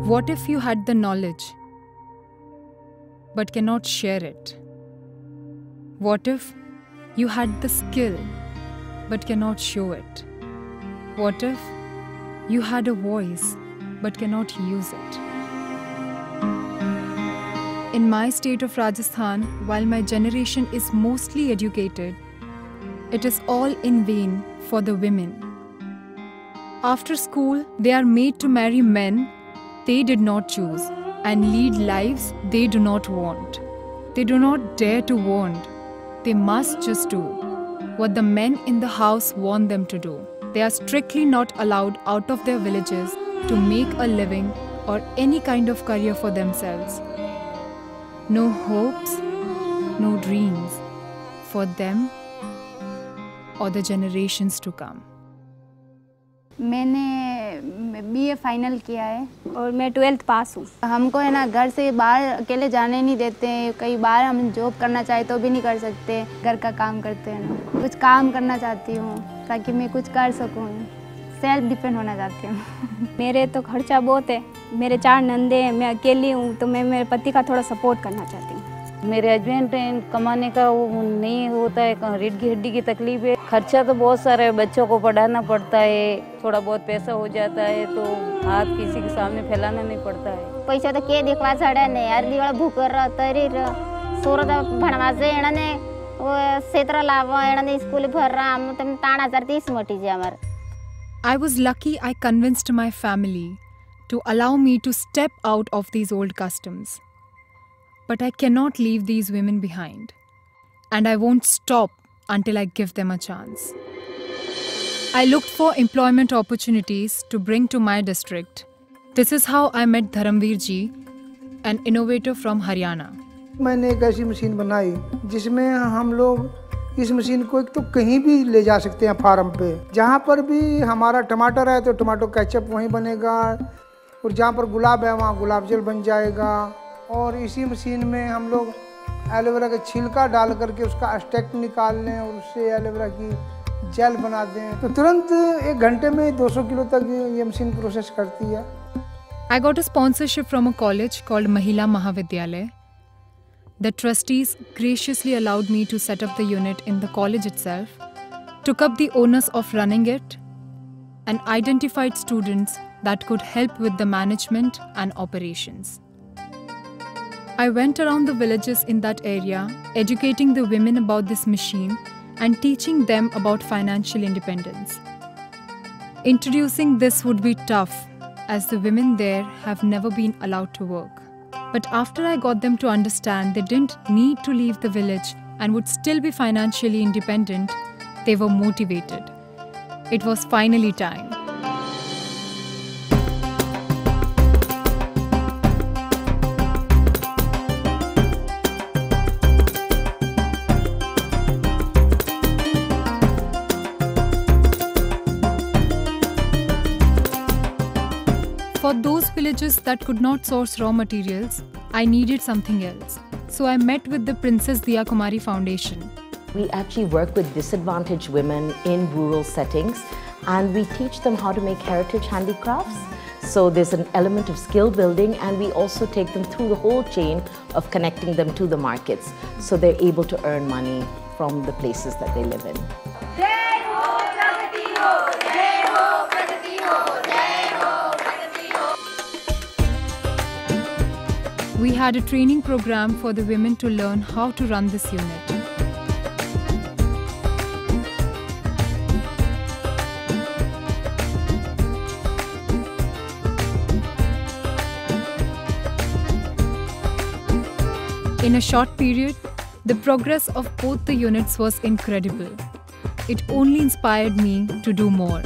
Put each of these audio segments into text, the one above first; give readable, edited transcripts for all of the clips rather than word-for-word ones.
What if you had the knowledge but cannot share it? What if you had the skill but cannot show it? What if you had a voice but cannot use it? In my state of Rajasthan, while my generation is mostly educated, it is all in vain for the women. After school, they are made to marry men they did not choose and lead lives they do not want. They do not dare to want. They must just do what the men in the house want them to do. They are strictly not allowed out of their villages to make a living or any kind of career for themselves. No hopes, no dreams for them or the generations to come. मैंने BA final किया है और मैं 12th पास हूँ। हमको है ना घर से बाहर अकेले जाने नहीं देते हैं। कई बार हम जॉब करना चाहे तो भी नहीं कर सकते। घर का काम करते हैं ना। कुछ काम करना चाहती हूँ ताकि मैं कुछ कर सकूँ। सेल्फ डिपेंड होना चाहती हूँ। मेरे तो खर्चा बहुत है। मेरे 4 नंदे हैं, मैं अकेली हूँ, तो मैं मेरे पति का थोड़ा सपोर्ट करना चाहती हूँ। मेरे हस्बैंड कमाने का वो नहीं होता है, रीढ़ की हड्डी की तकलीफ है। खर्चा तो बहुत सारा है, बच्चों को पढ़ाना पड़ता है, थोड़ा बहुत पैसा हो जाता है तो हाथ किसी के सामने फैलाना नहीं पड़ता है। पैसा तो के देखवा छड़ा ने यार दिवाला भूकर रह तरी रह सोरद भणवा से एणने वो क्षेत्र लाभ एणने स्कूल भर रहा हम तम 3030 मोटी जे हमर। I was lucky I convinced my family to allow me to step out of these old customs. But I cannot leave these women behind. And I won't stop until I give them a chance. I looked for employment opportunities to bring to my district. This is how I met Dharamveer ji, an innovator from Haryana. मैंने एक ऐसी machine बनाई जिसमें हम लोग इस machine को एक तो कहीं भी ले जा सकते हैं फार्म पे। जहाँ पर भी हमारा टमाटर है तो टमाटो केचप वहीं बनेगा और जहाँ पर गुलाब है वहाँ गुलाब जल बन जाएगा। और इसी मशीन में हम लोग एलोवेरा का छिलका डाल करके उसका एक्सट्रैक्ट निकाल लें और उससे एलोवेरा की जेल बना दें तो तुरंत 1 घंटे में 200 किलो तक ये मशीन प्रोसेस करती है। I got a sponsorship from a college called Mahila Mahavidyalaya. The trustees graciously allowed me to set up the unit in the college itself, took up the onus of running it, and identified students that could help with the management and operations. I went around the villages in that area, educating the women about this machine and teaching them about financial independence. Introducing this would be tough, as the women there have never been allowed to work. But after I got them to understand they didn't need to leave the village and would still be financially independent, they were motivated. It was finally time. For those villages that could not source raw materials, I needed something else. So I met with the Princess Diya Kumari Foundation. We actually work with disadvantaged women in rural settings and we teach them how to make heritage handicrafts. So there's an element of skill building and we also take them through the whole chain of connecting them to the markets so they're able to earn money from the places that they live in. We had a training program for the women to learn how to run this unit. In a short period, the progress of both the units was incredible. It only inspired me to do more.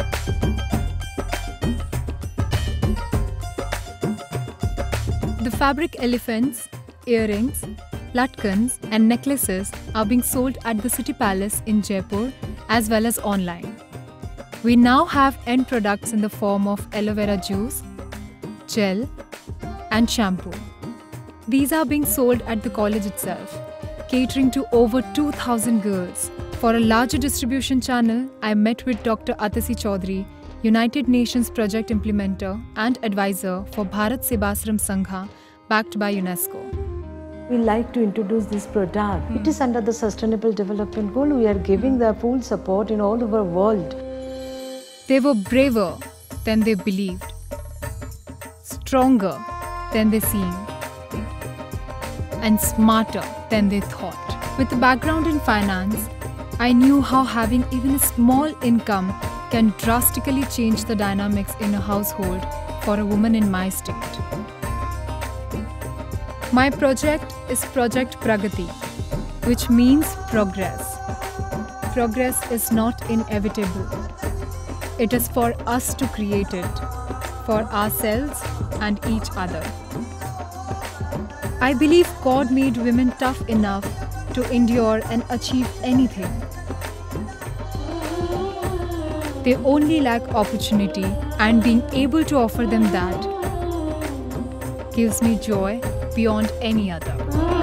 The fabric elephants, earrings, latkans and necklaces are being sold at the City Palace in Jaipur as well as online. We now have end products in the form of aloe vera juice, gel and shampoo. These are being sold at the college itself, catering to over 2,000 girls. For a larger distribution channel, I met with Dr. Atasi Chaudhary United Nations project implementer and advisor for Bharat Sebasram Sangha, backed by UNESCO. We like to introduce this product. It is under the Sustainable Development Goal. We are giving the full support in all over the world. They were braver than they believed, stronger than they seemed, and smarter than they thought. With a background in finance, I knew how having even a small income can drastically change the dynamics in a household for a woman in my state. My project is Project Pragati, which means progress. Progress is not inevitable. It is for us to create it, for ourselves and each other. I believe God made women tough enough to endure and achieve anything. They only lack opportunity, and being able to offer them that gives me joy beyond any other.